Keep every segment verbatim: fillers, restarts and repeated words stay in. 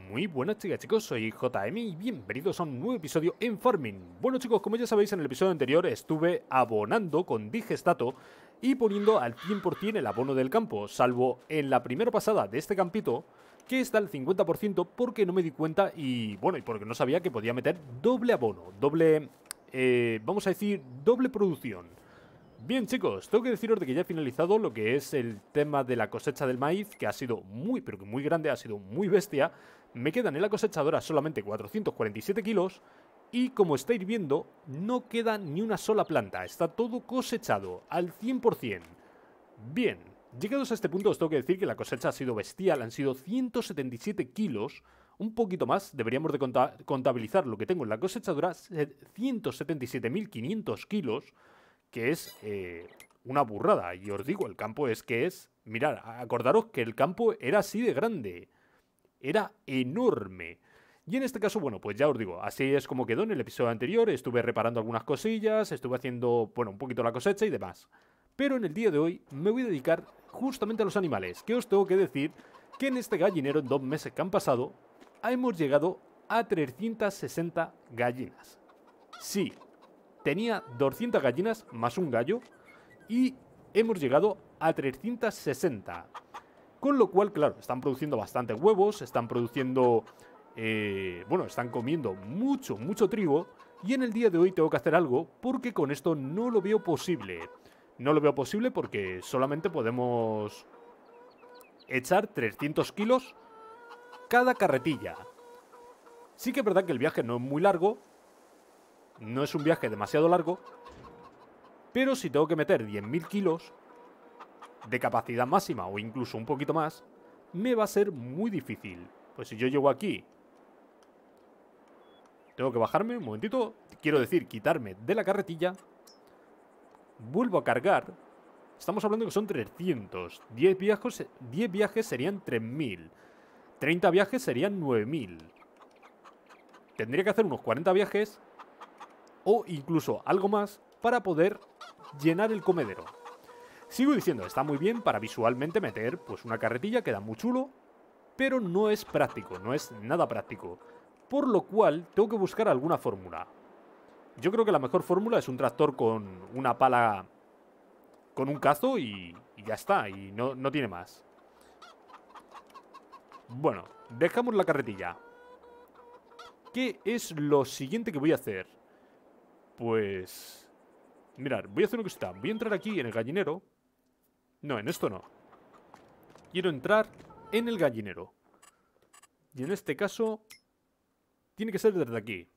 Muy buenas chicas, chicos, soy J M y bienvenidos a un nuevo episodio en Farming. Bueno chicos, como ya sabéis, en el episodio anterior estuve abonando con Digestato y poniendo al cien por cien el abono del campo, salvo en la primera pasada de este campito, que está al cincuenta por ciento porque no me di cuenta y bueno, y porque no sabía que podía meter doble abono, doble, eh, vamos a decir, doble producción. Bien chicos, tengo que deciros de que ya he finalizado lo que es el tema de la cosecha del maíz, que ha sido muy, pero que muy grande, ha sido muy bestia. Me quedan en la cosechadora solamente cuatrocientos cuarenta y siete kilos y como estáis viendo, no queda ni una sola planta, está todo cosechado al cien por cien. Bien, llegados a este punto os tengo que decir que la cosecha ha sido bestial, han sido ciento setenta y siete kilos, un poquito más, deberíamos de contabilizar lo que tengo en la cosechadora, ciento setenta y siete mil quinientos kilos, que es eh, una burrada. Y os digo, el campo es que es... Mirad, acordaros que el campo era así de grande. Era enorme. Y en este caso, bueno, pues ya os digo, así es como quedó en el episodio anterior. Estuve reparando algunas cosillas, estuve haciendo, bueno, un poquito la cosecha y demás. Pero en el día de hoy me voy a dedicar justamente a los animales. Que os tengo que decir que en este gallinero, en dos meses que han pasado, hemos llegado a trescientas sesenta gallinas. Sí. Tenía doscientas gallinas más un gallo y hemos llegado a trescientas sesenta. Con lo cual, claro, están produciendo bastantes huevos, están produciendo... Eh, bueno, están comiendo mucho, mucho trigo. Y en el día de hoy tengo que hacer algo porque con esto no lo veo posible. No lo veo posible porque solamente podemos echar trescientos kilos cada carretilla. Sí que es verdad que el viaje no es muy largo. No es un viaje demasiado largo, pero si tengo que meter diez mil kilos de capacidad máxima o incluso un poquito más, me va a ser muy difícil. Pues si yo llego aquí, tengo que bajarme un momentito, quiero decir, quitarme de la carretilla, vuelvo a cargar, estamos hablando que son trescientos, diez viajes, diez viajes serían tres mil, treinta viajes serían nueve mil. Tendría que hacer unos cuarenta viajes o incluso algo más para poder llenar el comedero. Sigo diciendo, está muy bien para visualmente meter pues una carretilla, queda muy chulo, pero no es práctico, no es nada práctico. Por lo cual tengo que buscar alguna fórmula. Yo creo que la mejor fórmula es un tractor con una pala, con un cazo y, y ya está, y no, no tiene más. Bueno, dejamos la carretilla. ¿Qué es lo siguiente que voy a hacer? Pues... mirad, voy a hacer una cosita. Voy a entrar aquí en el gallinero. No, en esto no. Quiero entrar en el gallinero. Y en este caso... tiene que ser desde aquí.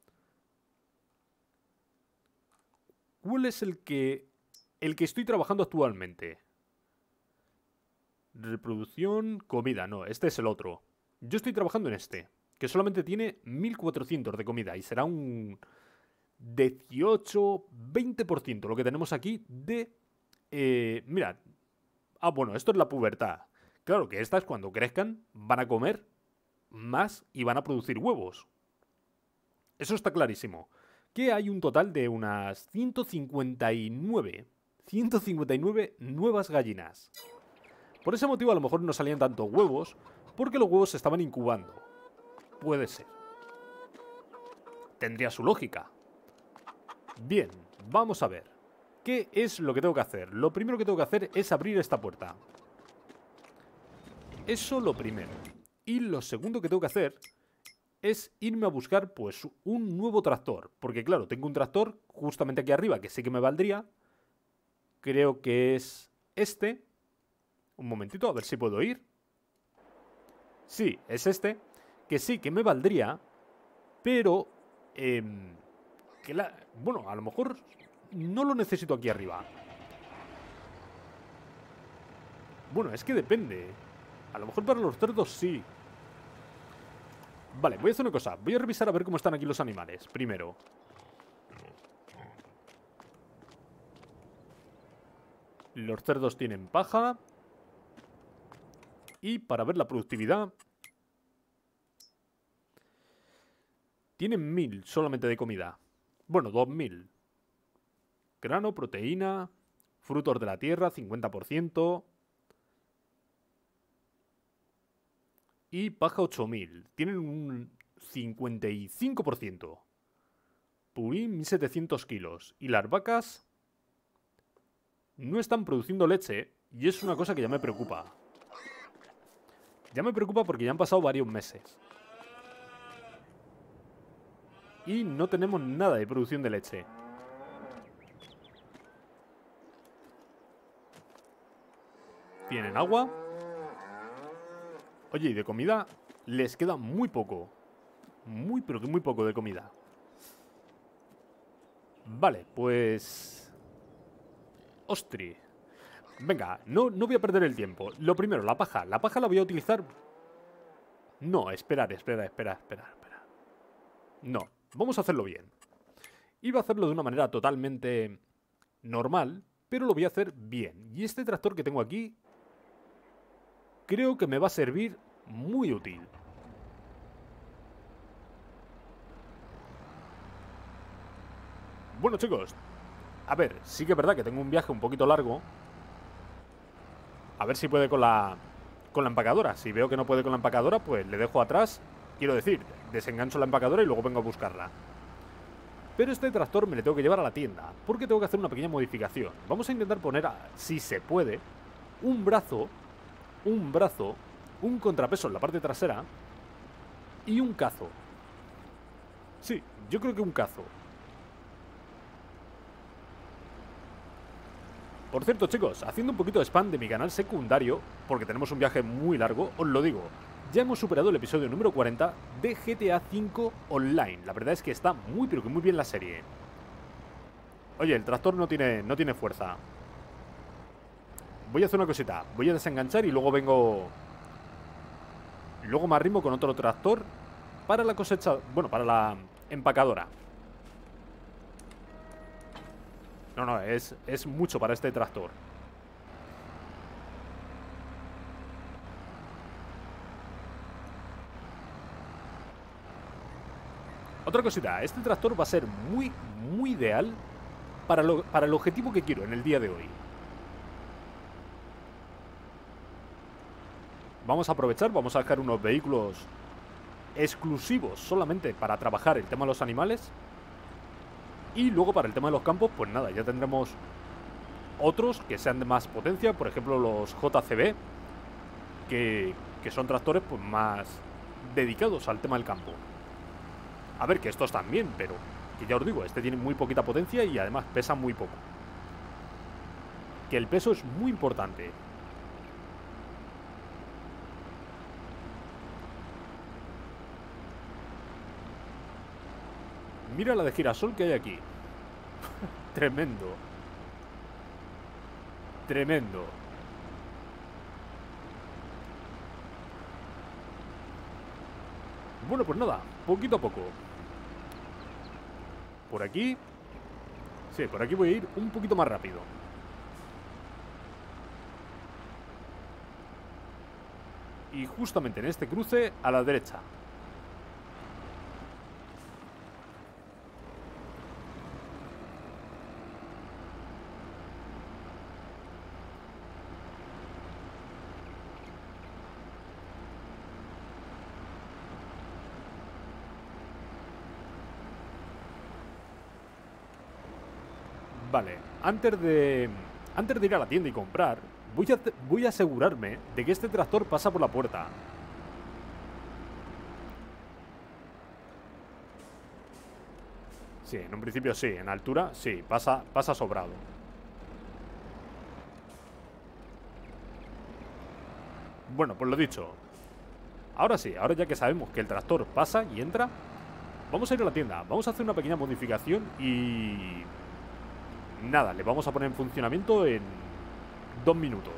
¿Cuál es el que... el que estoy trabajando actualmente? Reproducción, comida. No, este es el otro. Yo estoy trabajando en este, que solamente tiene mil cuatrocientos de comida. Y será un... dieciocho, veinte por ciento lo que tenemos aquí de... Eh, mirad. Ah, bueno, esto es la pubertad. Claro que estas cuando crezcan van a comer más y van a producir huevos. Eso está clarísimo. Que hay un total de unas ciento cincuenta y nueve. ciento cincuenta y nueve nuevas gallinas. Por ese motivo a lo mejor no salían tantos huevos, porque los huevos se estaban incubando. Puede ser. Tendría su lógica. Bien, vamos a ver. ¿Qué es lo que tengo que hacer? Lo primero que tengo que hacer es abrir esta puerta. Eso lo primero. Y lo segundo que tengo que hacer es irme a buscar pues un nuevo tractor. Porque claro, tengo un tractor justamente aquí arriba que sí que me valdría. Creo que es este. Un momentito, a ver si puedo ir. Sí, es este. Que sí que me valdría. Pero... Eh, que la, bueno, a lo mejor no lo necesito aquí arriba. Bueno, es que depende. A lo mejor para los cerdos sí. Vale, voy a hacer una cosa. Voy a revisar a ver cómo están aquí los animales. Primero. Los cerdos tienen paja. Y para ver la productividad... tienen mil solamente de comida. Bueno, dos mil. Grano, proteína... frutos de la tierra, cincuenta por ciento... y paja ocho mil. Tienen un cincuenta y cinco por ciento. Purín mil setecientos kilos. Y las vacas no están produciendo leche y es una cosa que ya me preocupa. Ya me preocupa porque ya han pasado varios meses. Y no tenemos nada de producción de leche. Tienen agua. Oye, y de comida les queda muy poco. Muy, pero que muy poco de comida. Vale, pues... Ostri. Venga, no, no voy a perder el tiempo. Lo primero, la paja. La paja la voy a utilizar... No, esperar, esperar, esperar, esperar, esperar. No, vamos a hacerlo bien. Iba a hacerlo de una manera totalmente normal, pero lo voy a hacer bien. Y este tractor que tengo aquí... creo que me va a servir muy útil. Bueno, chicos, a ver, sí que es verdad que tengo un viaje un poquito largo. A ver si puede con la con la empacadora. Si veo que no puede con la empacadora, pues le dejo atrás. Quiero decir, desengancho la empacadora y luego vengo a buscarla. Pero este tractor me le tengo que llevar a la tienda, porque tengo que hacer una pequeña modificación. Vamos a intentar poner, a, si se puede, un brazo, un brazo, un contrapeso en la parte trasera y un cazo. Sí, yo creo que un cazo. Por cierto, chicos, haciendo un poquito de spam de mi canal secundario, porque tenemos un viaje muy largo, os lo digo, ya hemos superado el episodio número cuarenta de G T A cinco Online. La verdad es que está muy, pero que muy bien la serie. Oye, el tractor no tiene, no tiene fuerza. Voy a hacer una cosita, voy a desenganchar y luego vengo... Luego me arrimo con otro tractor para la cosecha... Bueno, para la empacadora. No, no, es, es mucho para este tractor. Otra cosita, este tractor va a ser muy, muy ideal para, lo, para el objetivo que quiero en el día de hoy. Vamos a aprovechar, vamos a dejar unos vehículos exclusivos solamente para trabajar el tema de los animales. Y luego para el tema de los campos, pues nada, ya tendremos otros que sean de más potencia. Por ejemplo, los J C B, que, que son tractores pues más dedicados al tema del campo. A ver, que estos también, pero que ya os digo, este tiene muy poquita potencia y además pesa muy poco. Que el peso es muy importante. Mira la de girasol que hay aquí. Tremendo. Tremendo. Bueno, pues nada, poquito a poco. Por aquí. Sí, por aquí voy a ir un poquito más rápido. Y justamente en este cruce, a la derecha. Vale, antes de, antes de ir a la tienda y comprar, voy a, voy a asegurarme de que este tractor pasa por la puerta. Sí, en un principio sí, en altura sí, pasa, pasa sobrado. Bueno, pues lo dicho. Ahora sí, ahora ya que sabemos que el tractor pasa y entra, vamos a ir a la tienda, vamos a hacer una pequeña modificación y... nada, le vamos a poner en funcionamiento en dos minutos.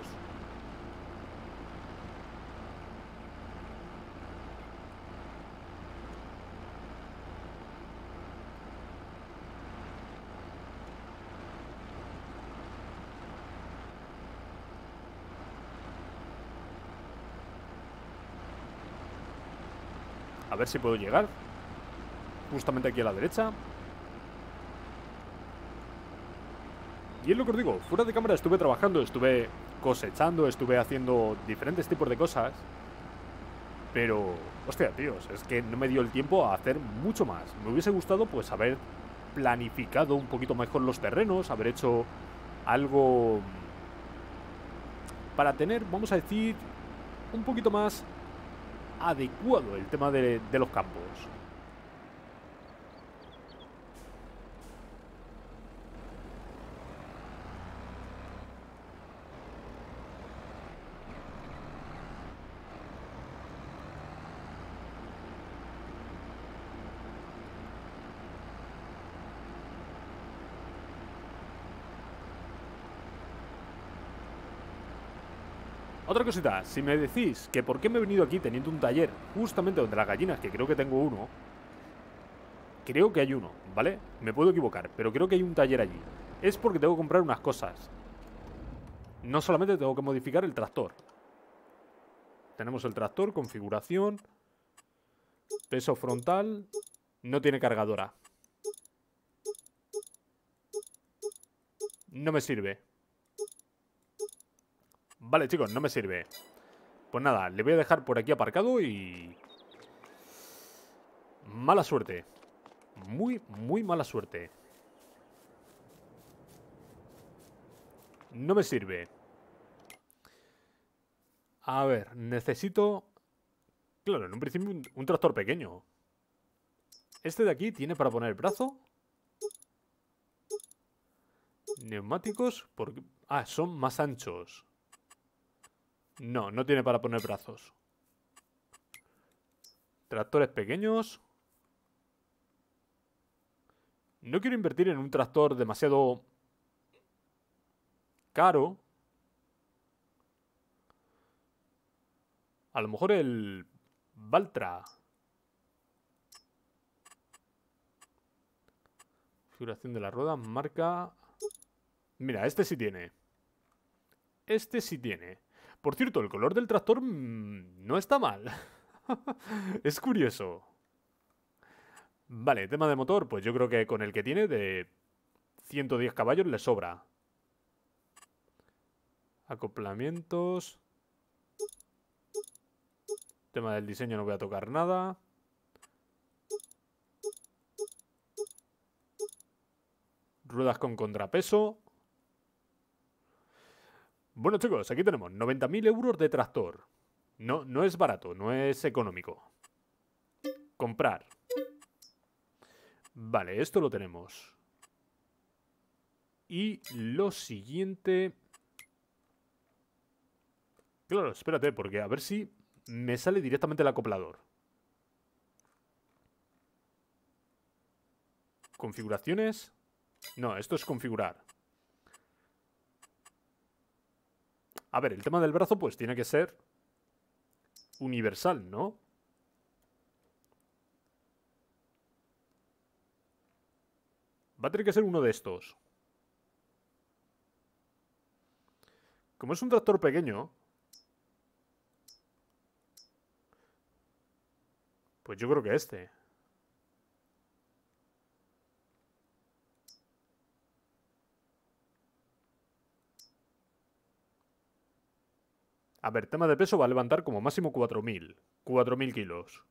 A ver si puedo llegar. Justamente aquí a la derecha. Y es lo que os digo, fuera de cámara estuve trabajando, estuve cosechando, estuve haciendo diferentes tipos de cosas. Pero, hostia, tíos, es que no me dio el tiempo a hacer mucho más. Me hubiese gustado, pues, haber planificado un poquito mejor los terrenos, haber hecho algo para tener, vamos a decir, un poquito más adecuado el tema de, de los campos. Otra cosita, si me decís que por qué me he venido aquí teniendo un taller justamente donde las gallinas, que creo que tengo uno, creo que hay uno, ¿vale? Me puedo equivocar, pero creo que hay un taller allí. Es porque tengo que comprar unas cosas. No solamente tengo que modificar el tractor. Tenemos el tractor, configuración, peso frontal, no tiene cargadora. No me sirve. Vale, chicos, no me sirve. Pues nada, le voy a dejar por aquí aparcado y... mala suerte. Muy, muy mala suerte. No me sirve. A ver, necesito... Claro, en un principio un, un tractor pequeño. Este de aquí tiene para poner el brazo. Neumáticos, porque... Ah, son más anchos. No, no tiene para poner brazos. Tractores pequeños. No quiero invertir en un tractor demasiado caro. A lo mejor el Valtra. Configuración de la rueda, marca... Mira, este sí tiene. Este sí tiene. Por cierto, el color del tractor mmm, no está mal. Es curioso. Vale, tema de motor, pues yo creo que con el que tiene de ciento diez caballos le sobra. Acoplamientos. Tema del diseño no voy a tocar nada. Ruedas con contrapeso. Bueno, chicos, aquí tenemos noventa mil euros de tractor. No, no es barato, no es económico. Comprar. Vale, esto lo tenemos. Y lo siguiente... Claro, espérate, porque a ver si me sale directamente el acoplador. Configuraciones. No, esto es configurar. A ver, el tema del brazo pues tiene que ser universal, ¿no? Va a tener que ser uno de estos. Como es un tractor pequeño, pues yo creo que este. A ver, tema de peso va a levantar como máximo cuatro mil. cuatro mil kilos.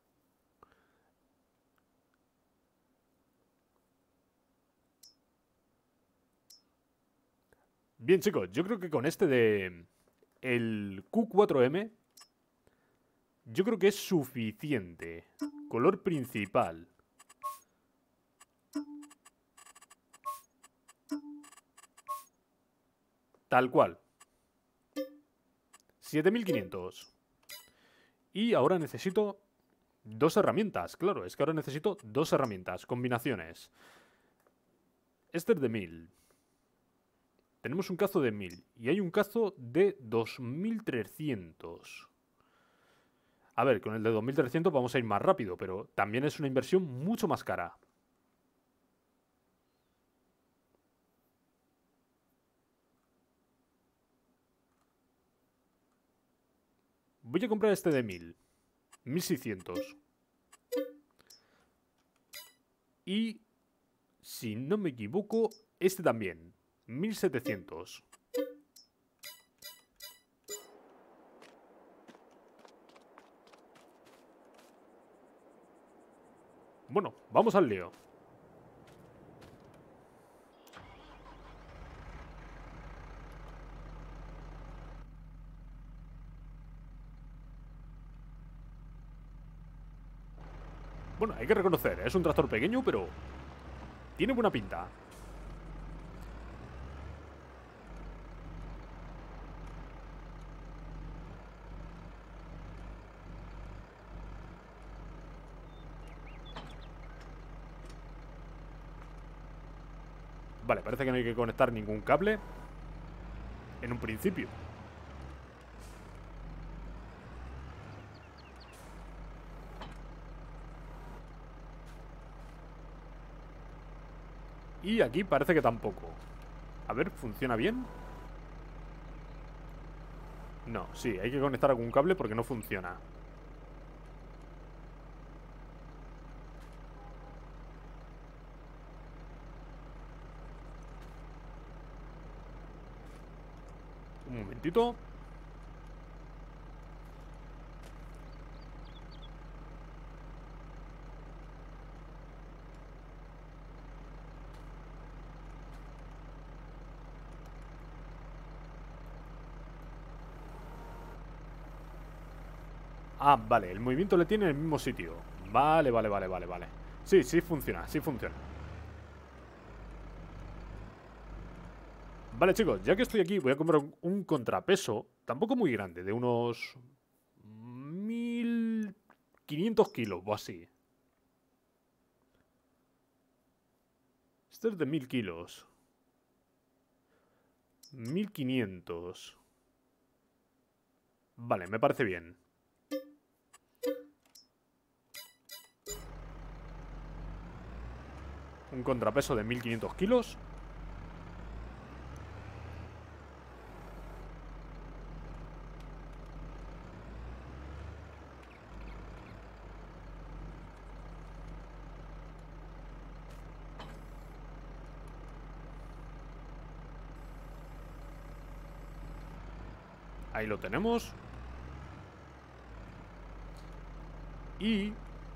Bien, chicos, yo creo que con este de... el Q cuatro M... yo creo que es suficiente. Color principal. Tal cual. siete mil quinientos. Y ahora necesito dos herramientas. Claro, es que ahora necesito dos herramientas. Combinaciones. Este es de mil. Tenemos un cazo de mil. Y hay un cazo de dos mil trescientos. A ver, con el de dos mil trescientos vamos a ir más rápido, pero también es una inversión mucho más cara. Voy a comprar este de mil. mil seiscientos. Y, si no me equivoco, este también. mil setecientos. Bueno, vamos al lío. Bueno, hay que reconocer, es un tractor pequeño, pero tiene buena pinta. Vale, parece que no hay que conectar ningún cable en un principio. Y aquí parece que tampoco. A ver, ¿funciona bien? No, sí, hay que conectar algún cable porque no funciona. Un momentito. Ah, vale, el movimiento le tiene en el mismo sitio. Vale, vale, vale, vale, vale. Sí, sí funciona, sí funciona. Vale, chicos, ya que estoy aquí, voy a comprar un, un contrapeso, tampoco muy grande, de unos mil quinientos kilos o así. Este es de mil kilos. mil quinientos. Vale, me parece bien. Un contrapeso de mil quinientos kilos. Ahí lo tenemos. Y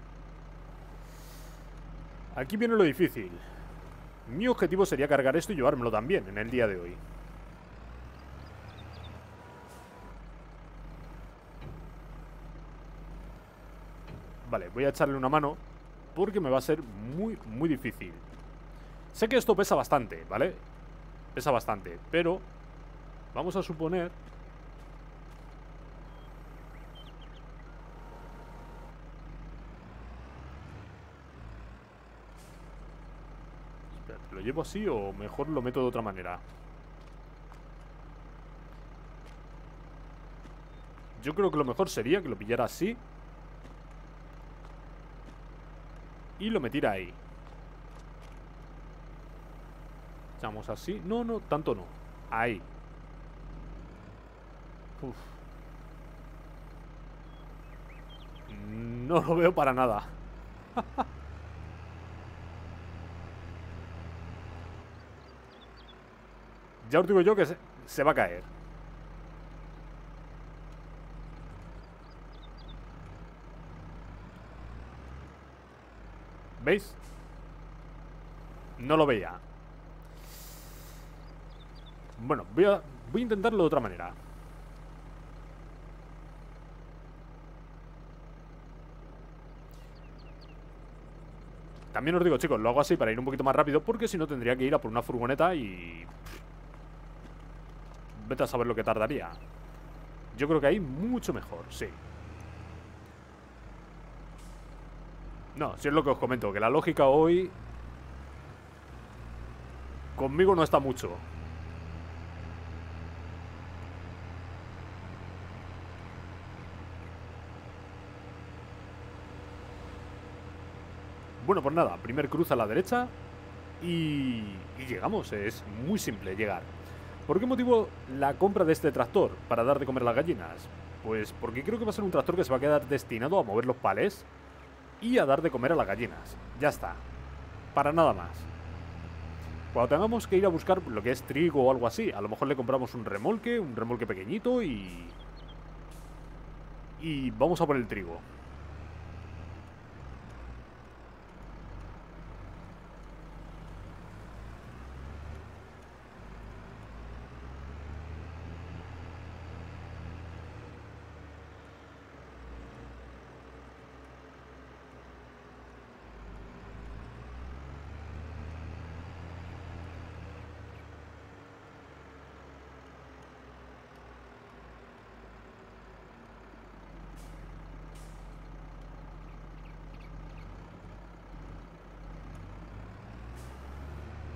aquí viene lo difícil. Mi objetivo sería cargar esto y llevármelo también en el día de hoy. Vale, voy a echarle una mano porque me va a ser muy, muy difícil. Sé que esto pesa bastante, ¿vale? Pesa bastante, pero vamos a suponer... Espérate, ¿lo llevo así o mejor lo meto de otra manera? Yo creo que lo mejor sería que lo pillara así y lo metiera ahí. Echamos así. No, no, tanto no. Ahí. Uf. No lo veo para nada. Ya os digo yo que se, se va a caer. ¿Veis? No lo veía. Bueno, voy a, voy a intentarlo de otra manera. También os digo, chicos, lo hago así para ir un poquito más rápido, porque si no tendría que ir a por una furgoneta y... vete a saber lo que tardaría. Yo creo que ahí mucho mejor, sí. No, si es lo que os comento, que la lógica hoy conmigo no está mucho. Bueno, pues nada, primer cruz a la derecha y, y llegamos, es muy simple llegar. ¿Por qué motivo la compra de este tractor para dar de comer a las gallinas? Pues porque creo que va a ser un tractor que se va a quedar destinado a mover los palés y a dar de comer a las gallinas. Ya está, para nada más. Cuando tengamos que ir a buscar lo que es trigo o algo así, a lo mejor le compramos un remolque, un remolque pequeñito y... y vamos a por el trigo.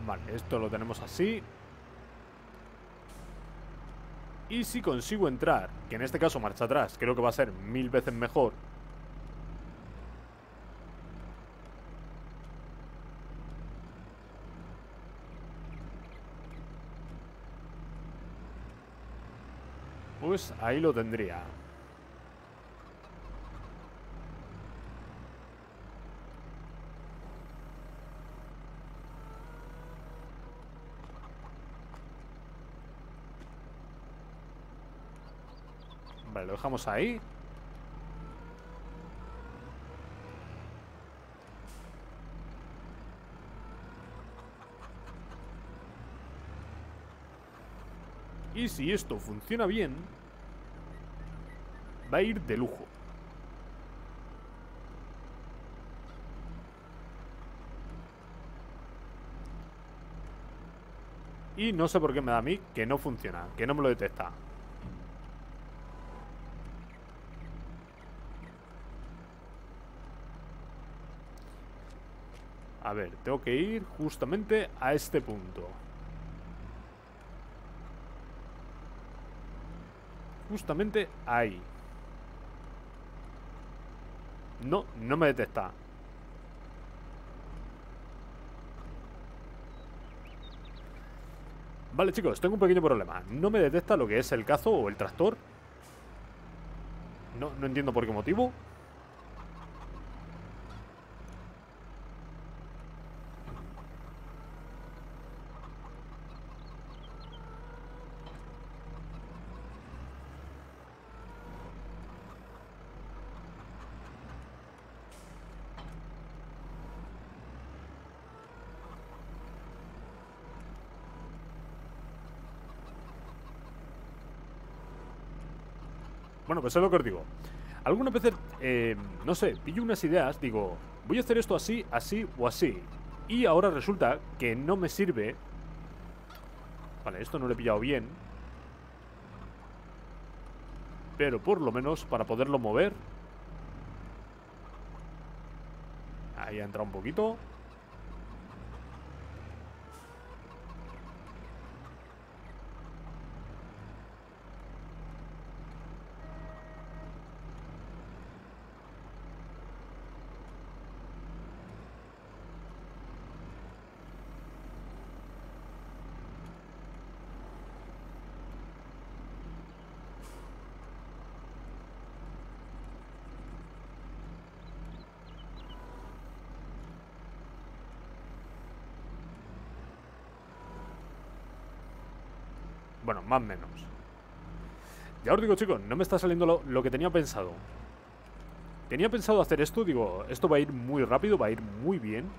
Vale, esto lo tenemos así. Y si consigo entrar, que en este caso marcha atrás, creo que va a ser mil veces mejor. Pues ahí lo tendría. Vale, lo dejamos ahí. Y si esto funciona bien, va a ir de lujo. Y no sé por qué me da a mí que no funciona, que no me lo detecta. A ver, tengo que ir justamente a este punto. Justamente ahí. No, no me detecta. Vale, chicos, tengo un pequeño problema. No me detecta lo que es el cazo o el tractor. No, no entiendo por qué motivo. Bueno, pues es lo que os digo. Algunas veces, eh, no sé, pillo unas ideas, digo, voy a hacer esto así, así o así. Y ahora resulta que no me sirve. Vale, esto no lo he pillado bien. Pero por lo menos para poderlo mover. Ahí ha entrado un poquito. Bueno, más o menos. Ya os digo, chicos, no me está saliendo lo, lo que tenía pensado. Tenía pensado hacer esto, digo, esto va a ir muy rápido, va a ir muy bien.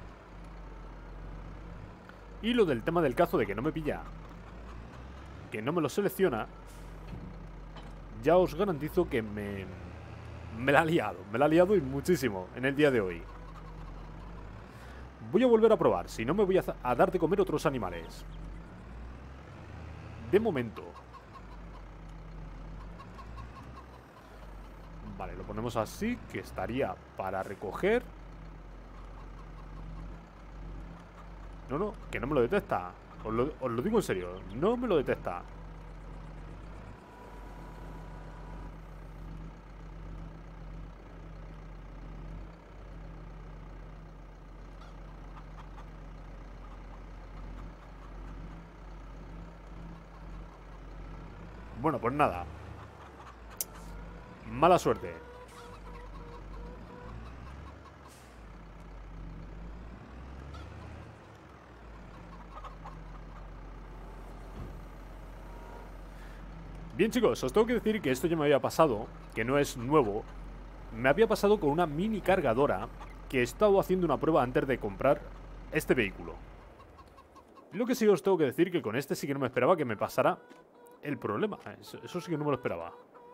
Y lo del tema del cazo, de que no me pilla, que no me lo selecciona, ya os garantizo que me... Me la ha liado, me la ha liado y muchísimo en el día de hoy. Voy a volver a probar, si no me voy a, a dar de comer otros animales. De momento. Vale, lo ponemos así, que estaría para recoger. No, no, que no me lo detecta. Os lo, os lo digo en serio, no me lo detecta. Bueno, pues nada. Mala suerte. Bien, chicos, os tengo que decir que esto ya me había pasado, que no es nuevo. Me había pasado con una mini cargadora que he estado haciendo una prueba antes de comprar este vehículo. Lo que sí os tengo que decir que con este sí que no me esperaba que me pasara el problema. Eso, eso sí que no me lo esperaba.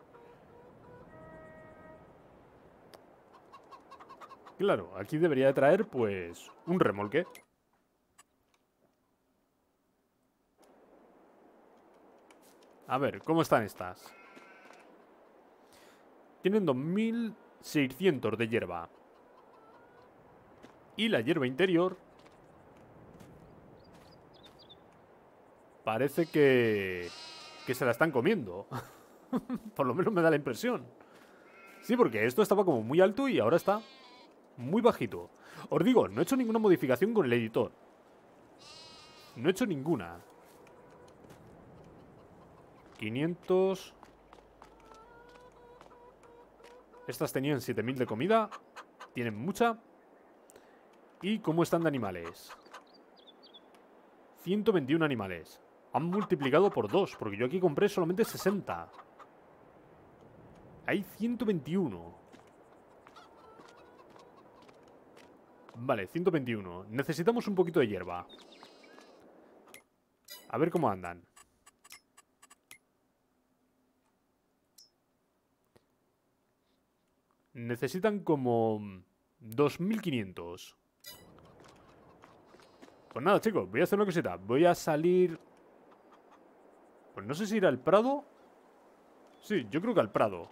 Claro, aquí debería de traer, pues, un remolque. A ver, ¿cómo están estas? Tienen dos mil seiscientos de hierba. Y la hierba interior Parece que... que se la están comiendo. Por lo menos me da la impresión. Sí, porque esto estaba como muy alto y ahora está muy bajito. Os digo, no he hecho ninguna modificación con el editor. No he hecho ninguna. quinientos. Estas tenían siete mil de comida. Tienen mucha. ¿Y cómo están de animales? ciento veintiuno animales. Han multiplicado por dos, porque yo aquí compré solamente sesenta. Hay ciento veintiuno. Vale, ciento veintiuno. Necesitamos un poquito de hierba. A ver cómo andan. Necesitan como dos mil quinientos. Pues nada, chicos, voy a hacer una cosita. Voy a salir... Pues no sé si ir al Prado. Sí, yo creo que al Prado.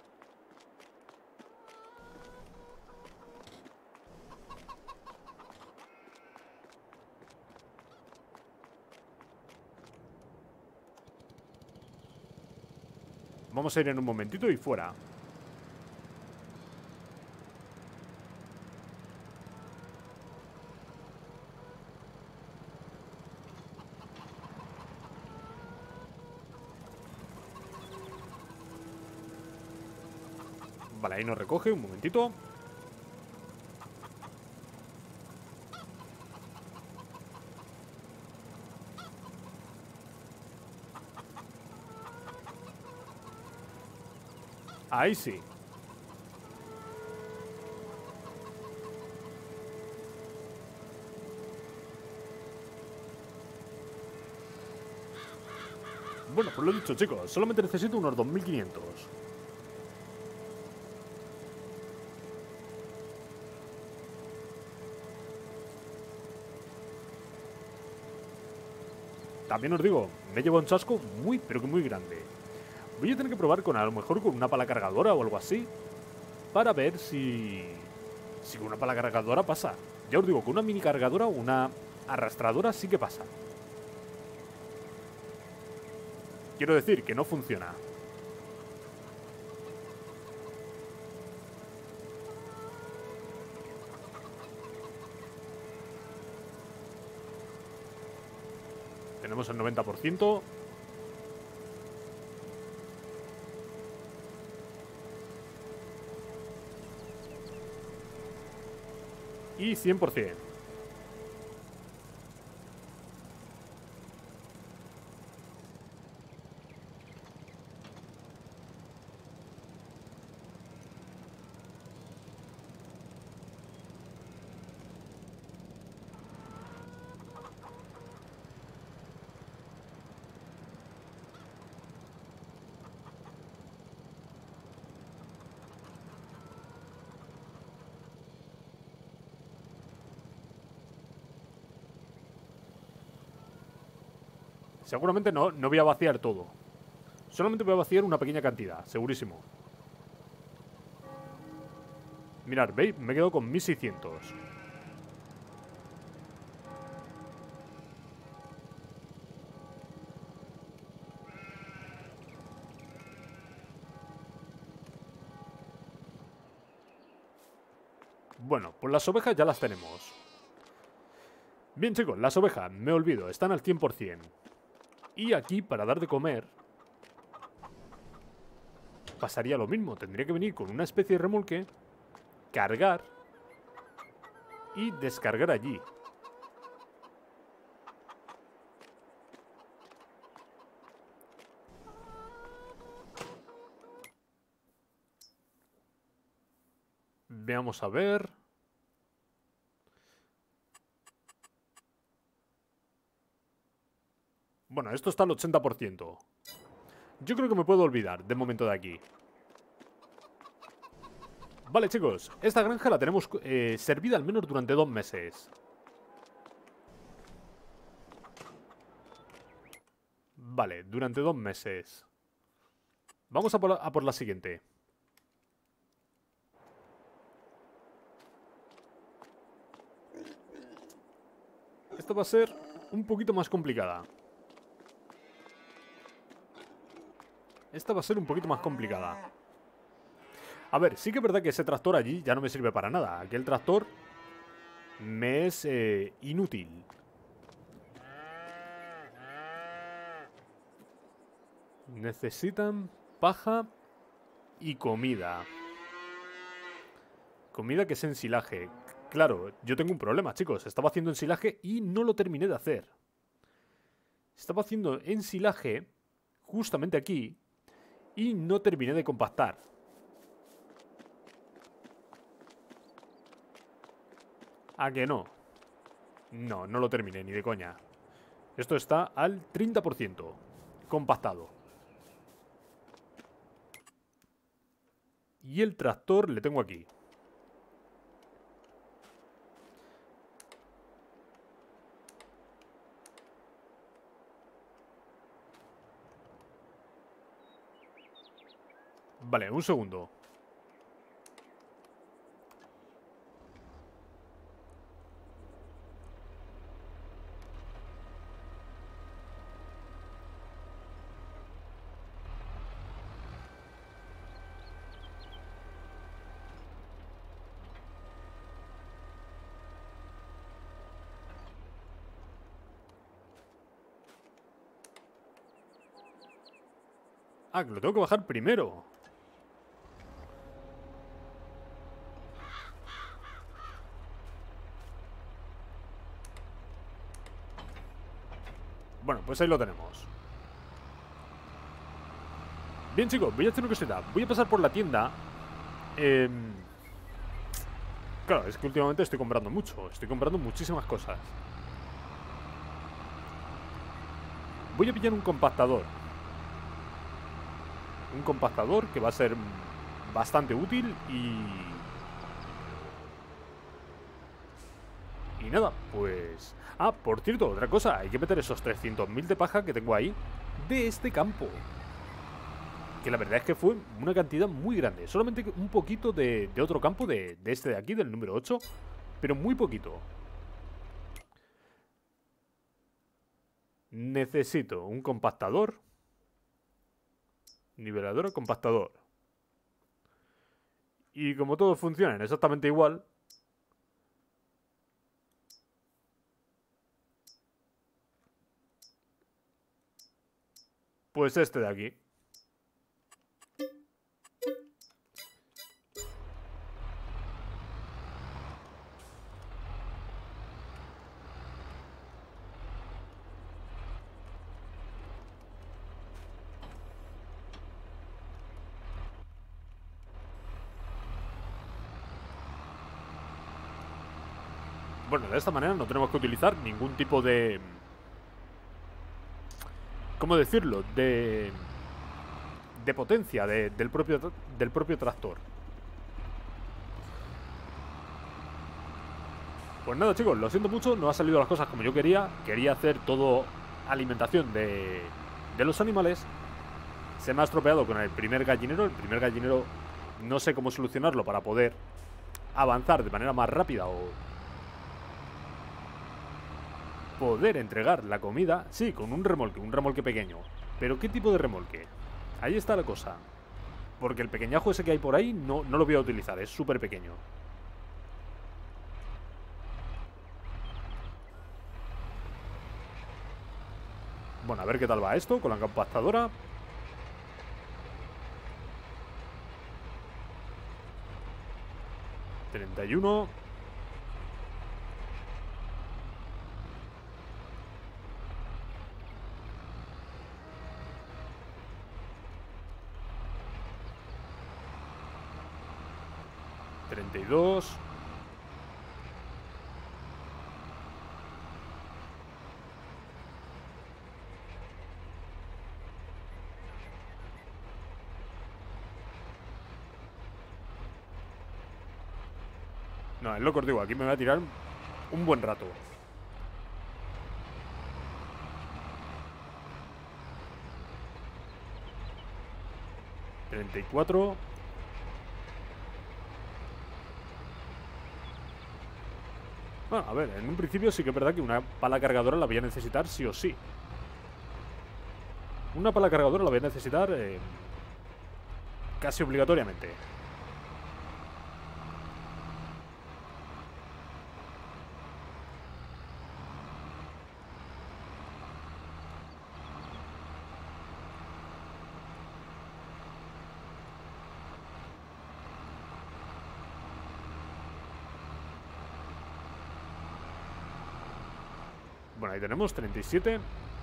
Vamos a ir en un momentito y fuera. Vale, ahí nos recoge, un momentito. Ahí sí. Bueno, pues lo dicho, chicos. Solamente necesito unos dos mil quinientos. También os digo, me llevo un chasco muy, pero que muy grande. Voy a tener que probar con, a lo mejor, con una pala cargadora o algo así. Para ver si... Si con una pala cargadora pasa. Ya os digo, con una mini cargadora o una arrastradora sí que pasa. Quiero decir que no funciona. Tenemos el noventa por ciento. Y cien por cien. Seguramente no, no voy a vaciar todo. Solamente voy a vaciar una pequeña cantidad, segurísimo. Mirad, ¿veis? Me quedo con mil seiscientos. Bueno, pues las ovejas ya las tenemos. Bien, chicos, las ovejas, me olvido, están al cien por cien. Y aquí, para dar de comer, pasaría lo mismo. Tendría que venir con una especie de remolque, cargar y descargar allí. Veamos a ver. Bueno, esto está al ochenta por ciento. Yo creo que me puedo olvidar de momento de aquí. Vale, chicos, esta granja la tenemos eh, servida al menos durante dos meses. Vale, durante dos meses. Vamos a por, la, a por la siguiente. Esto va a ser un poquito más complicada. esta va a ser un poquito más complicada. A ver, sí que es verdad que ese tractor allí ya no me sirve para nada. Aquel tractor me es eh, inútil. Necesitan paja y comida. Comida que es ensilaje. Claro, yo tengo un problema, chicos. Estaba haciendo ensilaje y no lo terminé de hacer. Estaba haciendo ensilaje justamente aquí y no terminé de compactar. ¿A que no? No, no lo terminé, ni de coña. Esto está al treinta por ciento compactado. Y el tractor le tengo aquí. Vale, un segundo. Ah, que lo tengo que bajar primero. Bueno, pues ahí lo tenemos. Bien, chicos, voy a hacer una cosita. Voy a pasar por la tienda. Eh... Claro, es que últimamente estoy comprando mucho. Estoy comprando muchísimas cosas. Voy a pillar un compactador. Un compactador que va a ser bastante útil y... Y nada, pues... Ah, por cierto, otra cosa. Hay que meter esos trescientos mil de paja que tengo ahí de este campo. Que la verdad es que fue una cantidad muy grande. Solamente un poquito de, de otro campo, de, de este de aquí, del número ocho. Pero muy poquito. Necesito un compactador. Nivelador, compactador. Y como todos funcionan exactamente igual... Pues este de aquí. Bueno, de esta manera no tenemos que utilizar ningún tipo de... ¿Cómo decirlo? De... De potencia de, del, propio, del propio tractor. Pues nada, chicos, lo siento mucho. No ha salido las cosas como yo quería. Quería hacer todo alimentación de, de los animales. Se me ha estropeado con el primer gallinero. El primer gallinero no sé cómo solucionarlo para poder avanzar de manera más rápida o... poder entregar la comida, sí, con un remolque, un remolque pequeño. Pero ¿qué tipo de remolque? Ahí está la cosa. Porque el pequeñajo ese que hay por ahí no, no lo voy a utilizar, es súper pequeño. Bueno, a ver qué tal va esto con la compactadora. treinta y uno. treinta y dos. No, es lo que os digo, aquí me voy a tirar un buen rato. treinta y cuatro. Bueno, a ver, en un principio sí que es verdad que una pala cargadora la voy a necesitar sí o sí. Una pala cargadora la voy a necesitar eh, casi obligatoriamente. Bueno, ahí tenemos treinta y siete.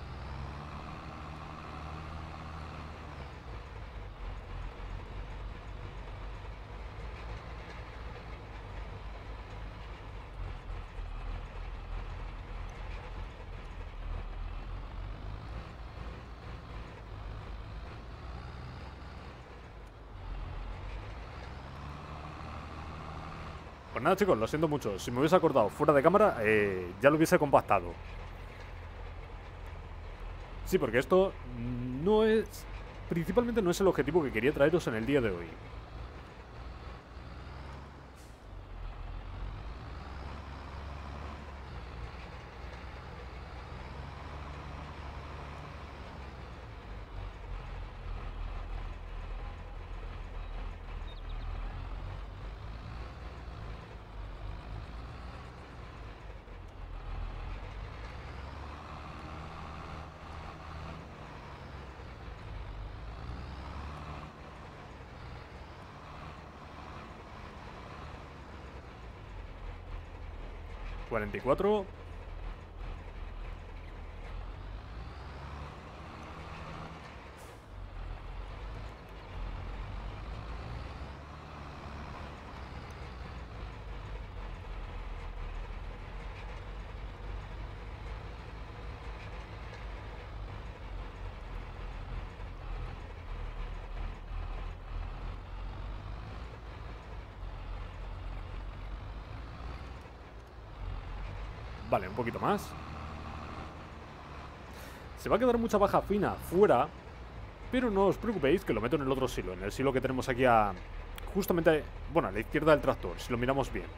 Pues nada, chicos, lo siento mucho. Si me hubiese acordado fuera de cámara, eh, ya lo hubiese compactado. Sí, porque esto no es... Principalmente no es el objetivo que quería traeros en el día de hoy. cuarenta y cuatro. Vale, un poquito más. Se va a quedar mucha baja fina fuera, pero no os preocupéis que lo meto en el otro silo, en el silo que tenemos aquí a... Justamente, bueno, a la izquierda del tractor, si lo miramos bien.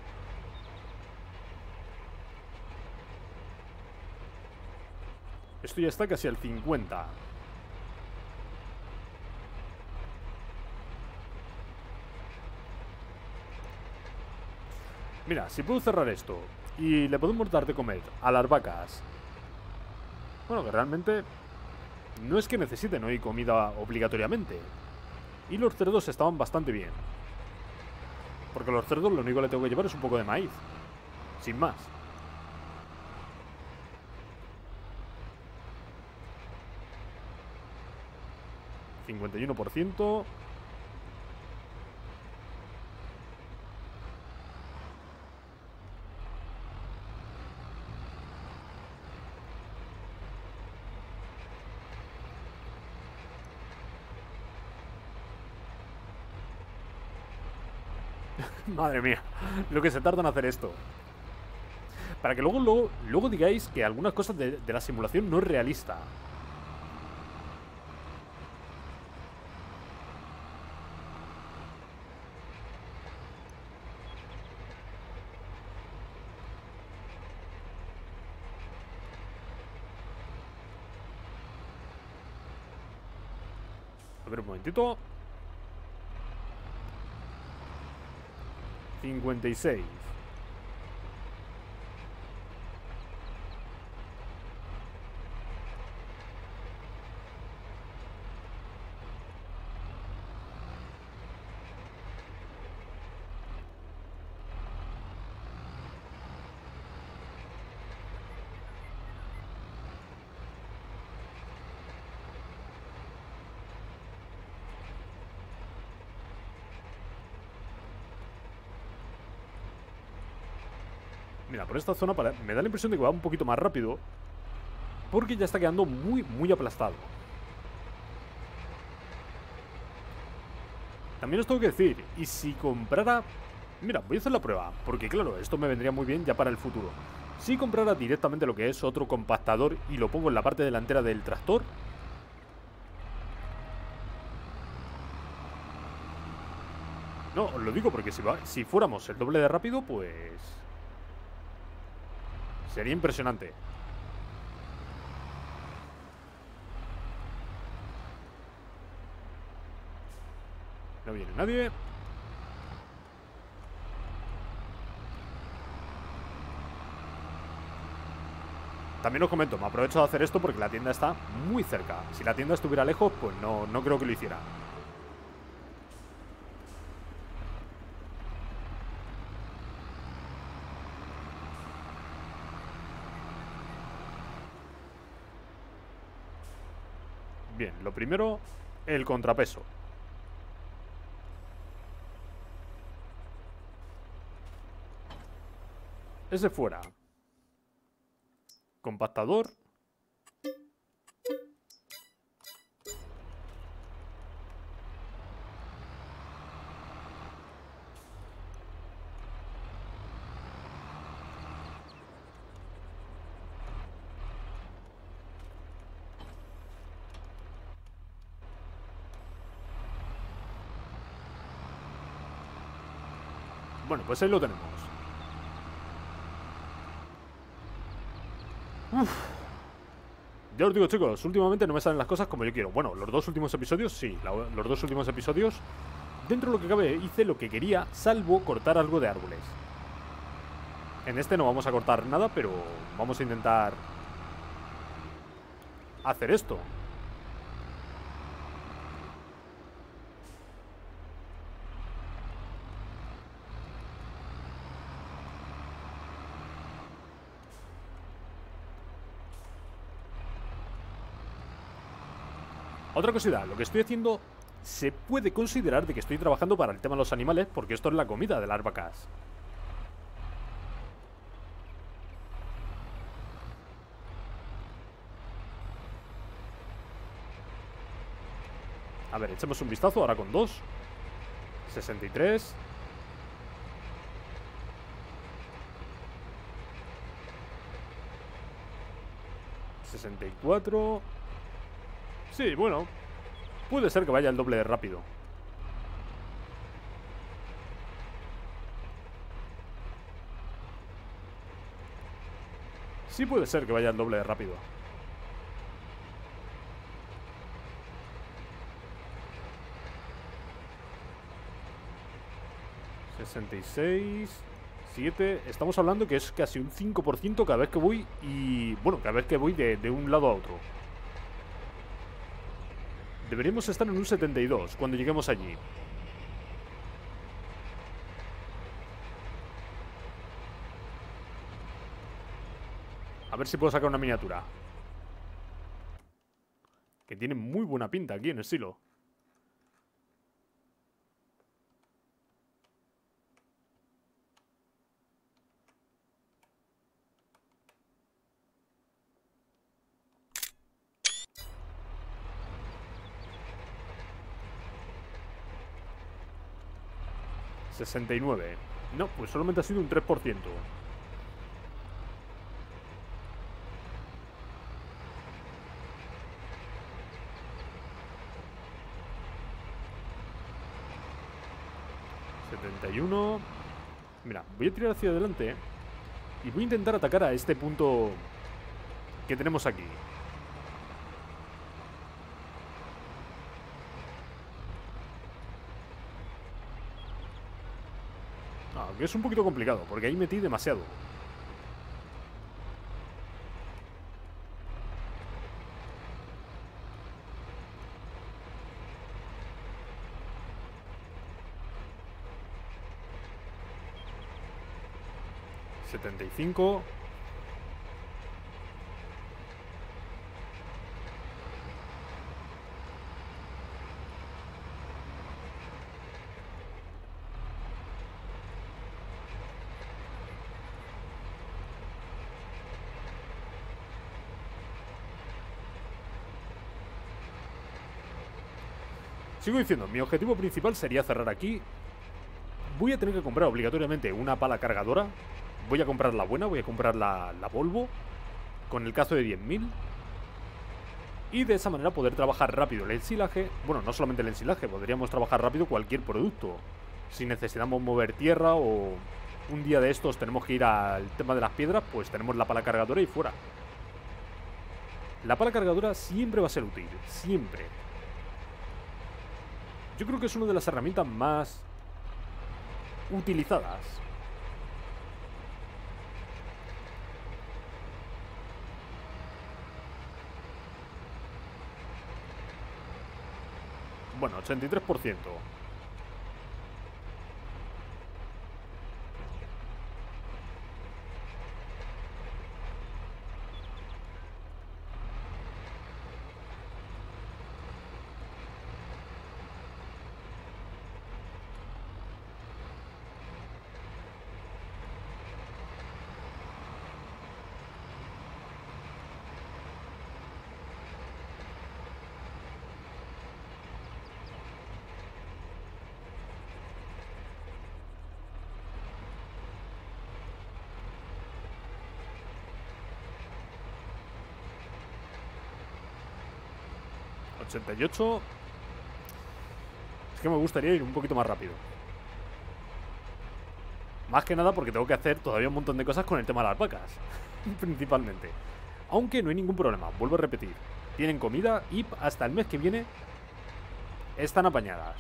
Esto ya está casi al cincuenta. Mira, si puedo cerrar esto y le podemos dar de comer a las vacas. Bueno, que realmente no es que necesiten hoy comida obligatoriamente. Y los cerdos estaban bastante bien. Porque a los cerdos lo único que le tengo que llevar es un poco de maíz. Sin más. cincuenta y uno por ciento. Madre mía, lo que se tarda en hacer esto. Para que luego, luego, luego digáis que algunas cosas de, de la simulación no es realista. A ver un momentito. cincuenta y seis. Mira, por esta zona para... me da la impresión de que va un poquito más rápido. Porque ya está quedando muy, muy aplastado. También os tengo que decir, y si comprara... Mira, voy a hacer la prueba, porque claro, esto me vendría muy bien ya para el futuro. Si comprara directamente lo que es otro compactador y lo pongo en la parte delantera del tractor... No, os lo digo porque si, va, si fuéramos el doble de rápido, pues... sería impresionante. No viene nadie. También os comento, me aprovecho de hacer esto porque la tienda está muy cerca. Si la tienda estuviera lejos, pues no, no creo que lo hiciera. Bien, lo primero, el contrapeso. Ese fuera. Compactador. Bueno, pues ahí lo tenemos. Uf. Ya os digo, chicos, últimamente no me salen las cosas como yo quiero. Bueno, los dos últimos episodios, sí. La, los dos últimos episodios, dentro de lo que cabe, hice lo que quería, salvo cortar algo de árboles. En este no vamos a cortar nada, pero vamos a intentar hacer esto. Otra cosita, lo que estoy haciendo se puede considerar de que estoy trabajando para el tema de los animales, porque esto es la comida de las vacas. A ver, echemos un vistazo ahora con dos. sesenta y tres. sesenta y cuatro. Sí, bueno, puede ser que vaya el doble de rápido. Sí puede ser que vaya el doble de rápido. sesenta y seis. siete. Estamos hablando que es casi un cinco por ciento cada vez que voy. Y bueno, cada vez que voy de, de un lado a otro. Deberíamos estar en un setenta y dos cuando lleguemos allí. A ver si puedo sacar una miniatura. Que tiene muy buena pinta aquí en el silo. sesenta y nueve. No, pues solamente ha sido un tres por ciento. setenta y uno. Mira, voy a tirar hacia adelante y voy a intentar atacar a este punto que tenemos aquí. Aunque es un poquito complicado, porque ahí metí demasiado. setenta y cinco. Sigo diciendo, mi objetivo principal sería cerrar aquí. Voy a tener que comprar obligatoriamente una pala cargadora. Voy a comprar la buena, voy a comprar la, la Volvo con el cazo de diez mil. Y de esa manera poder trabajar rápido el ensilaje. Bueno, no solamente el ensilaje, podríamos trabajar rápido cualquier producto. Si necesitamos mover tierra o un día de estos tenemos que ir al tema de las piedras, pues tenemos la pala cargadora y fuera. La pala cargadora siempre va a ser útil, siempre. Yo creo que es una de las herramientas más utilizadas. Bueno, ochenta y tres por ciento. ochenta y ocho. Es que me gustaría ir un poquito más rápido. Más que nada porque tengo que hacer todavía un montón de cosas con el tema de las vacas. Principalmente. Aunque no hay ningún problema, vuelvo a repetir. Tienen comida y hasta el mes que viene están apañadas.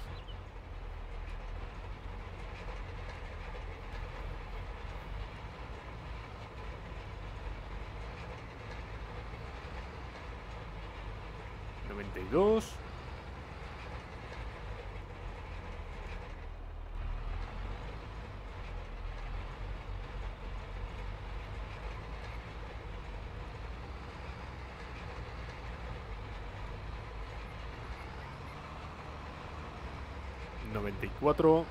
noventa y dos. noventa y cuatro.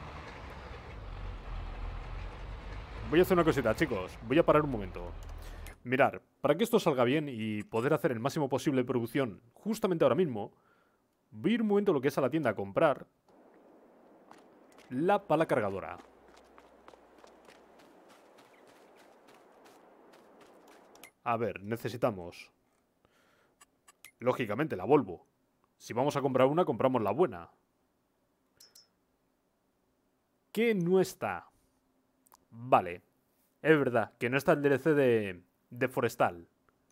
Voy a hacer una cosita, chicos. Voy a parar un momento. Mirar, para que esto salga bien y poder hacer el máximo posible de producción justamente ahora mismo, voy a ir un momento a lo que es a la tienda a comprar la pala cargadora. A ver, necesitamos, lógicamente, la Volvo. Si vamos a comprar una, compramos la buena. ¿Qué no está? Vale, es verdad que no está el D L C de, de Forestal.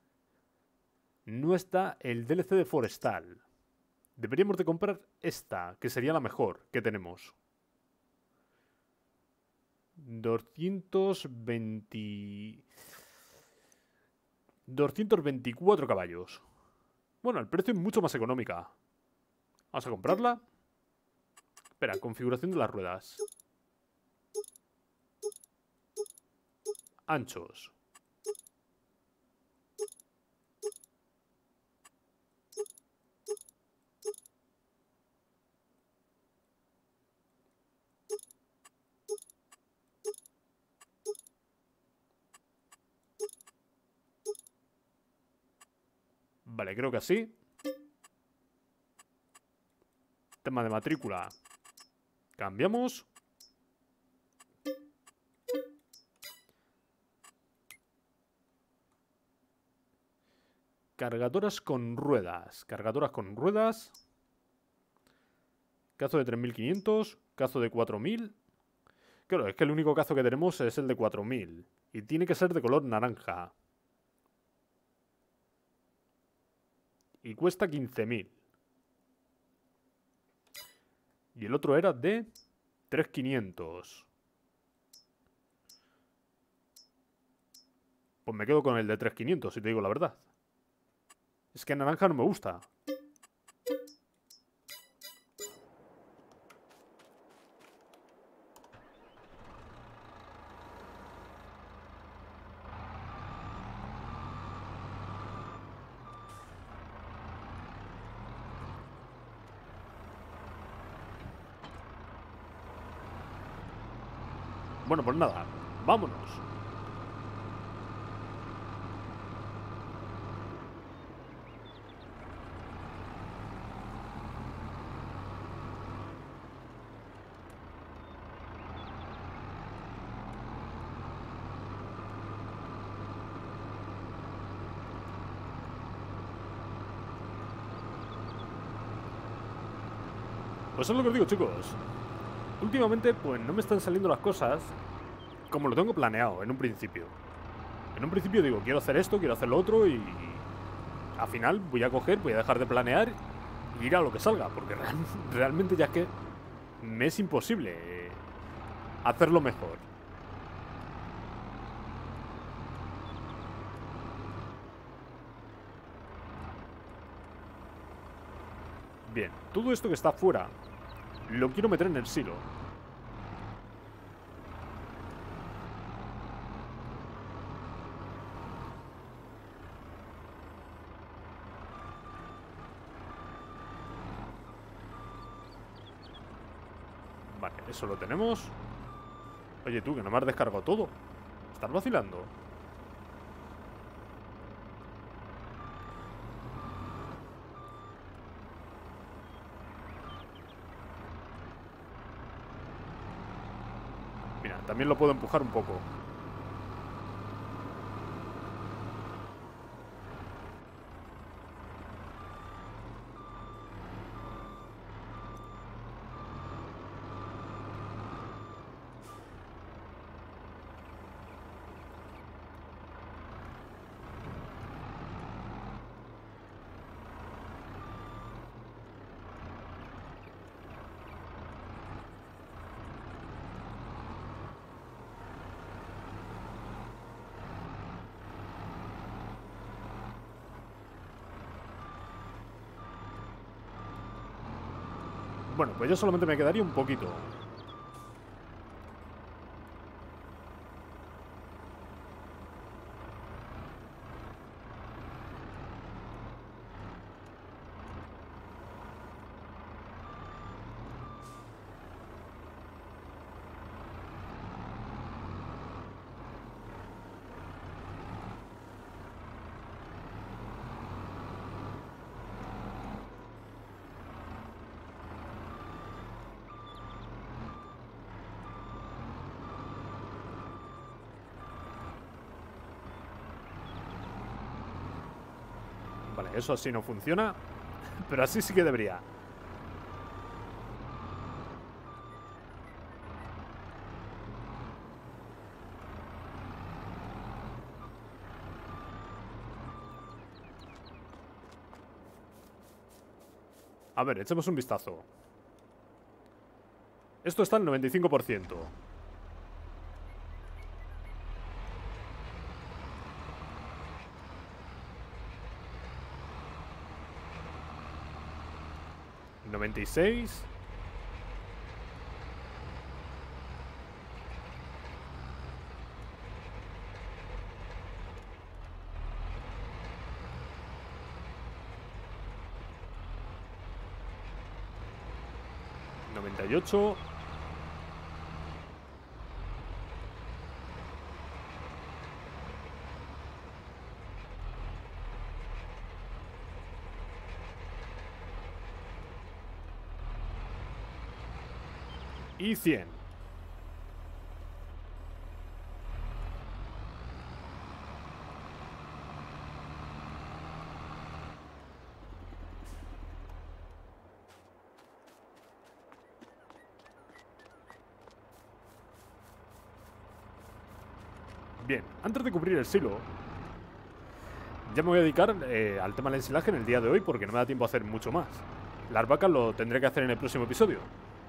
No está el D L C de Forestal. Deberíamos de comprar esta, que sería la mejor que tenemos. doscientos veinte... doscientos veinticuatro caballos. Bueno, el precio es mucho más económica. Vamos a comprarla. Espera, configuración de las ruedas. Anchos. Vale, creo que así. Tema de matrícula. Cambiamos. Cargadoras con ruedas. Cargadoras con ruedas. Cazo de tres mil quinientos. Cazo de cuatro mil. Claro, es que el único cazo que tenemos es el de cuatro mil. Y tiene que ser de color naranja. Y cuesta quince mil. Y el otro era de tres mil quinientos. Pues me quedo con el de tres mil quinientos, si te digo la verdad. Es que naranja no me gusta. Bueno, pues nada, vámonos. Pues es lo que os digo, chicos. Últimamente, pues no me están saliendo las cosas como lo tengo planeado en un principio. En un principio digo, quiero hacer esto, quiero hacer lo otro y... al final voy a coger, voy a dejar de planear ir a lo que salga, porque real, realmente ya es que me es imposible eh, hacerlo mejor. Bien, todo esto que está fuera lo quiero meter en el silo. Vale, eso lo tenemos. Oye tú, que no me has descargado todo. ¿Estás vacilando? Mira, también lo puedo empujar un poco. Bueno, pues yo solamente me quedaría un poquito. Vale, eso así no funciona, pero así sí que debería. A ver, echemos un vistazo. Esto está al noventa y cinco por ciento. noventa y seis. noventa y ocho. Y cien. Bien, antes de cubrir el silo, ya me voy a dedicar eh, al tema del ensilaje en el día de hoy, porque no me da tiempo a hacer mucho más. Las vacas lo tendré que hacer en el próximo episodio.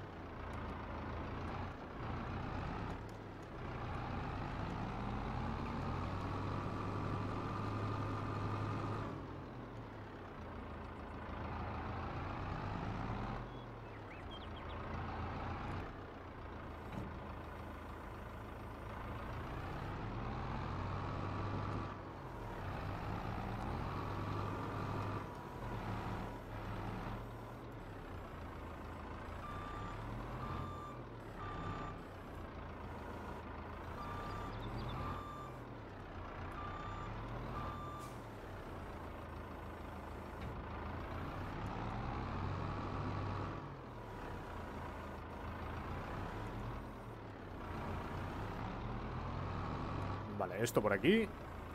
Vale, esto por aquí.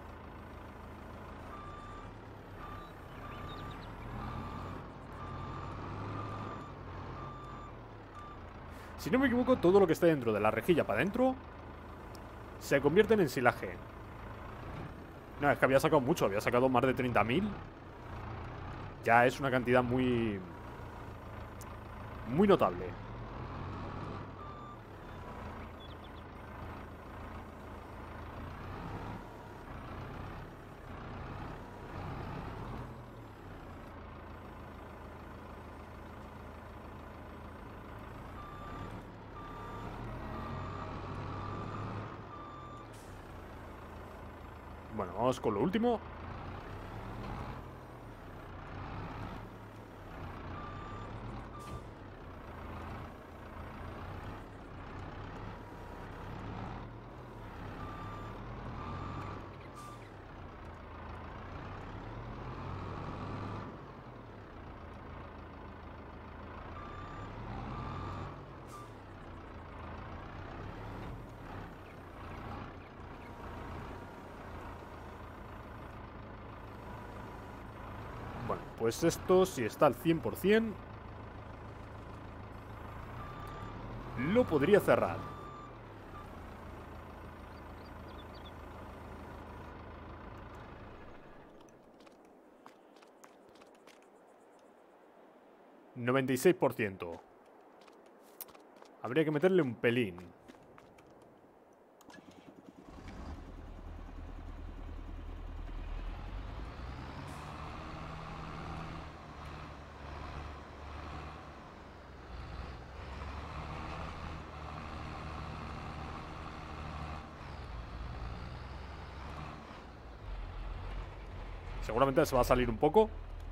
Si no me equivoco, todo lo que está dentro de la rejilla para adentro se convierte en ensilaje. No, es que había sacado mucho, había sacado más de treinta mil. Ya es una cantidad muy, muy notable. Bueno, vamos con lo último. Bueno, pues esto, si está al cien por cien, lo podría cerrar. noventa y seis por ciento. Habría que meterle un pelín. Seguramente se va a salir un poco.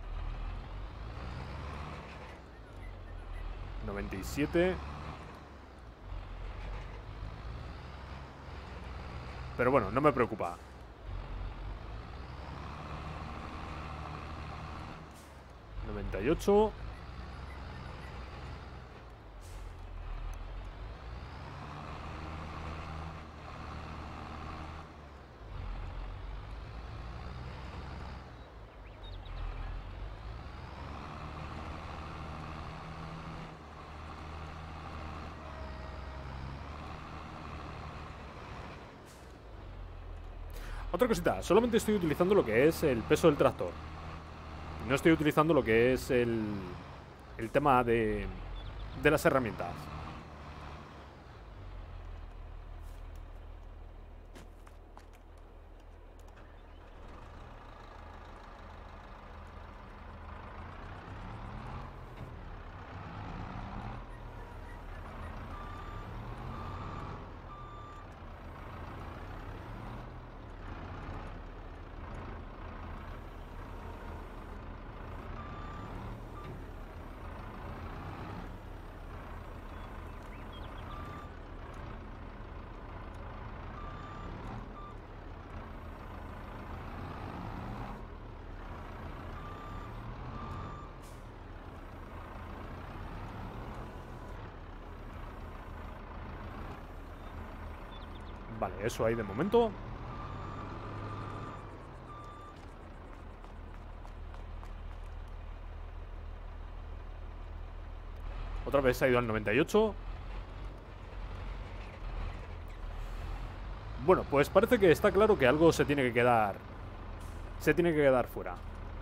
noventa y siete. Pero bueno, no me preocupa. noventa y ocho. Otra cosita, solamente estoy utilizando lo que es el peso del tractor. No estoy utilizando lo que es el, el tema de, de las herramientas. Vale, eso ahí de momento. Otra vez se ha ido al noventa y ocho. Bueno, pues parece que está claro que algo se tiene que quedar. Se tiene que quedar fuera.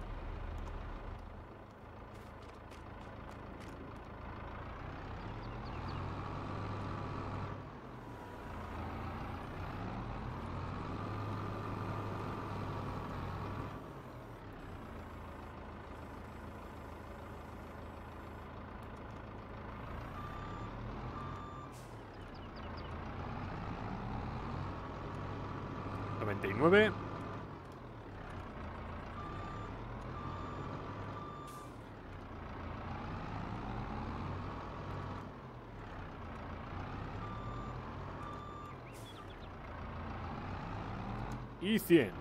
noventa y nueve. Y cien.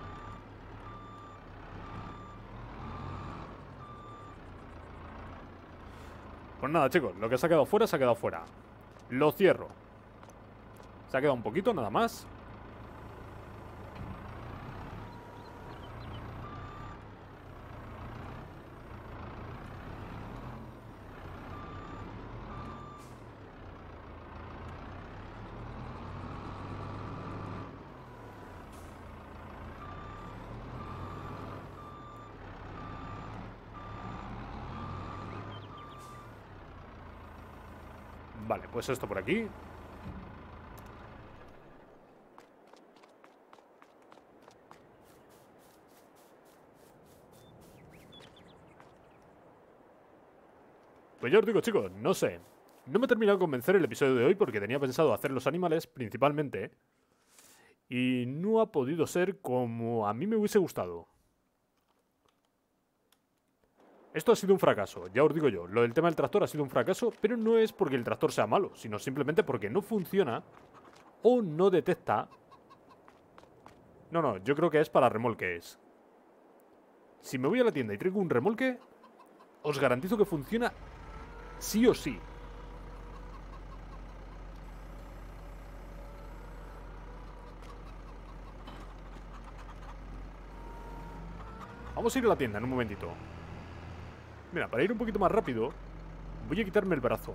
Pues nada, chicos, lo que se ha quedado fuera, se ha quedado fuera. Lo cierro. Se ha quedado un poquito, nada más. Vale, pues esto por aquí. Pues ya os digo, chicos, no sé. No me ha terminado de convencer el episodio de hoy porque tenía pensado hacer los animales principalmente. Y no ha podido ser como a mí me hubiese gustado. Esto ha sido un fracaso, ya os digo yo. Lo del tema del tractor ha sido un fracaso, pero no es porque el tractor sea malo, sino simplemente porque no funciona o no detecta. No, no, yo creo que es para remolques. Si me voy a la tienda y traigo un remolque, os garantizo que funciona sí o sí. Vamos a ir a la tienda en un momentito. Mira, para ir un poquito más rápido, voy a quitarme el brazo.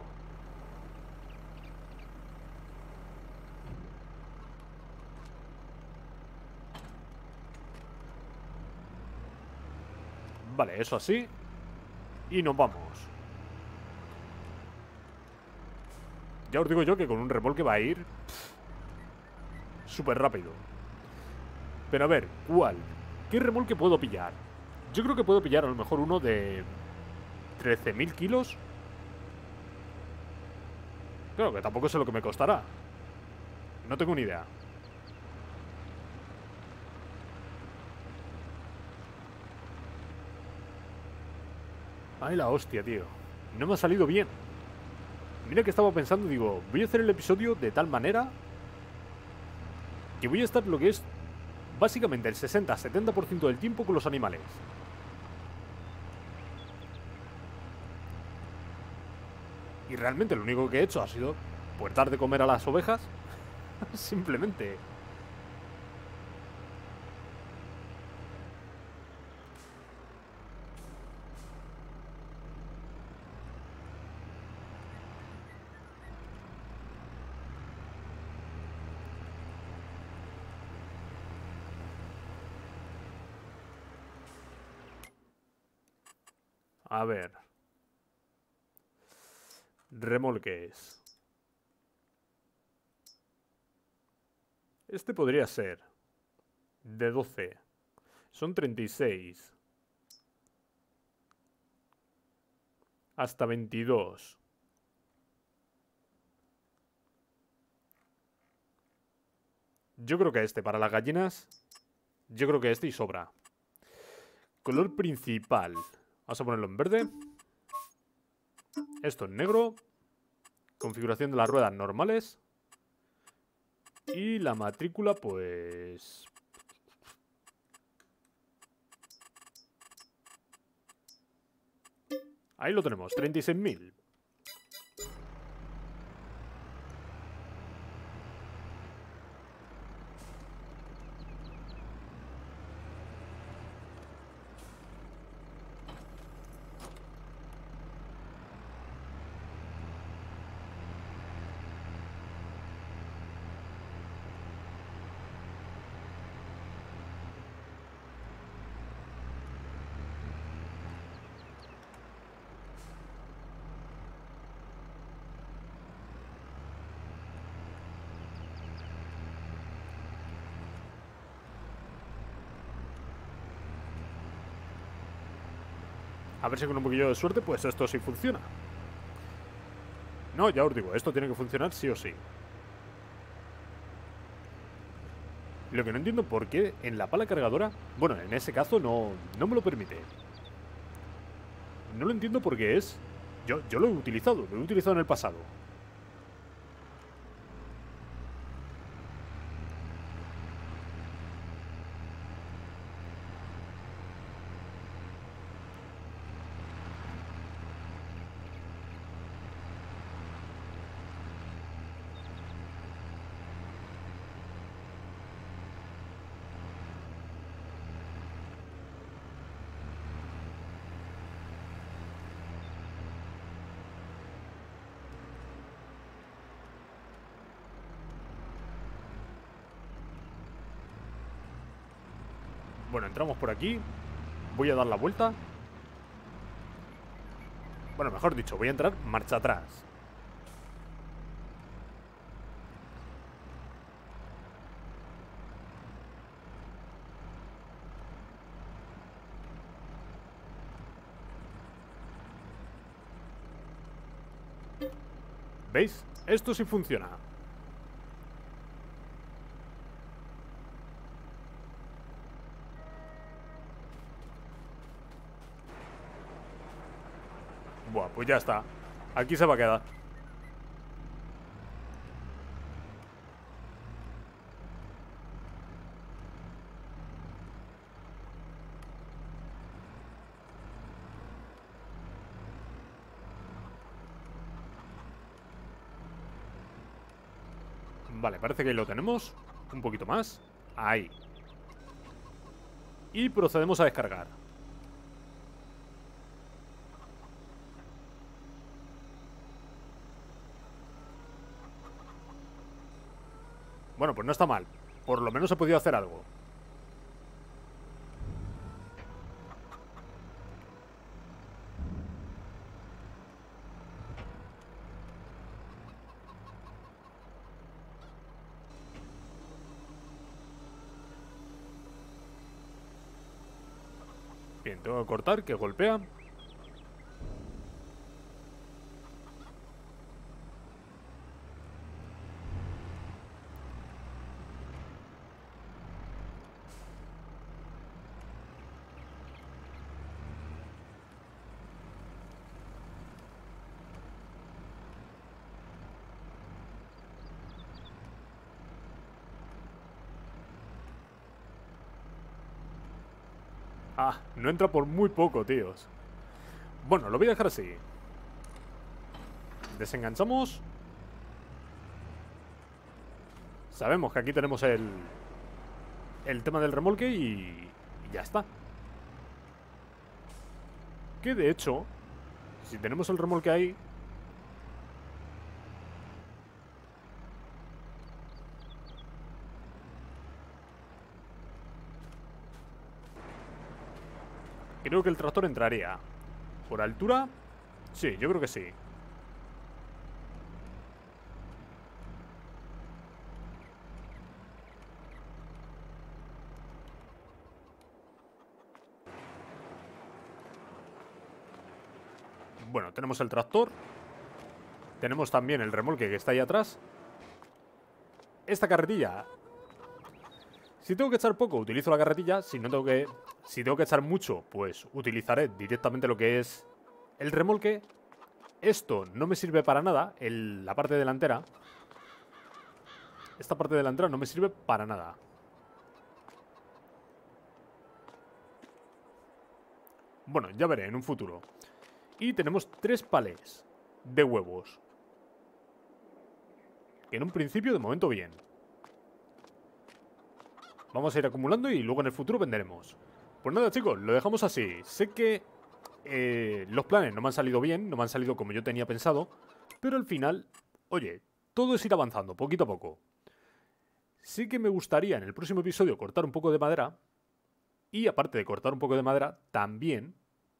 Vale, eso así. Y nos vamos. Ya os digo yo que con un remolque va a ir súper rápido. Pero a ver, ¿cuál? ¿Qué remolque puedo pillar? Yo creo que puedo pillar a lo mejor uno de trece mil kilos. Claro, que tampoco sé lo que me costará. No tengo ni idea. Ay, la hostia, tío. No me ha salido bien. Mira que estaba pensando, digo, voy a hacer el episodio de tal manera que voy a estar lo que es básicamente el sesenta a setenta por ciento del tiempo con los animales. Y realmente lo único que he hecho ha sido pues dar de comer a las ovejas. Simplemente. A ver. Remolques. Este podría ser de doce. Son treinta y seis. Hasta veintidós. Yo creo que este, para las gallinas, yo creo que este y sobra. Color principal. Vamos a ponerlo en verde. Esto en negro. Configuración de las ruedas normales. Y la matrícula, pues... ahí lo tenemos, treinta y seis mil. A ver si con un poquillo de suerte, pues esto sí funciona. No, ya os digo, esto tiene que funcionar sí o sí. Lo que no entiendo por qué en la pala cargadora, bueno, en ese caso no, no me lo permite. No lo entiendo porque es... Yo, yo lo he utilizado, lo he utilizado en el pasado. Bueno, entramos por aquí. Voy a dar la vuelta. Bueno, mejor dicho, voy a entrar marcha atrás. ¿Veis? Esto sí funciona. Buah, pues ya está. Aquí se va a quedar. Vale, parece que ahí lo tenemos. Un poquito más. Ahí. Y procedemos a descargar. Bueno, pues no está mal. Por lo menos he podido hacer algo. Bien, tengo que cortar, que golpea. Ah, no entra por muy poco, tíos. Bueno, lo voy a dejar así. Desenganchamos. Sabemos que aquí tenemos el El tema del remolque y, y ya está. Que de hecho, si tenemos el remolque ahí, creo que el tractor entraría. ¿Por altura? Sí, yo creo que sí. Bueno, tenemos el tractor. Tenemos también el remolque que está ahí atrás. Esta carretilla, si tengo que echar poco, utilizo la carretilla. Si no tengo que... Si tengo que echar mucho, pues utilizaré directamente lo que es el remolque. Esto no me sirve para nada, el, la parte delantera. Esta parte delantera no me sirve para nada. Bueno, ya veré en un futuro. Y tenemos tres palés de huevos. Que en un principio, de momento, bien. Vamos a ir acumulando y luego en el futuro venderemos. Pues nada, chicos, lo dejamos así. Sé que eh, los planes no me han salido bien, no me han salido como yo tenía pensado, pero al final, oye, todo es ir avanzando, poquito a poco. Sí que me gustaría en el próximo episodio cortar un poco de madera. Y aparte de cortar un poco de madera, también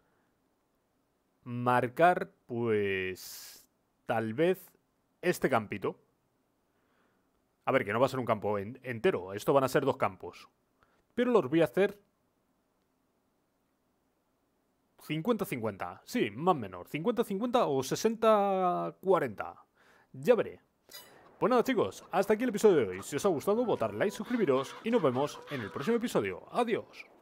marcar, pues, tal vez este campito. A ver, que no va a ser un campo en entero, esto van a ser dos campos. Pero los voy a hacer cincuenta cincuenta, sí, más o menos, cincuenta cincuenta o sesenta cuarenta. Ya veré. Pues nada, chicos, hasta aquí el episodio de hoy. Si os ha gustado, votar like, suscribiros y nos vemos en el próximo episodio. Adiós.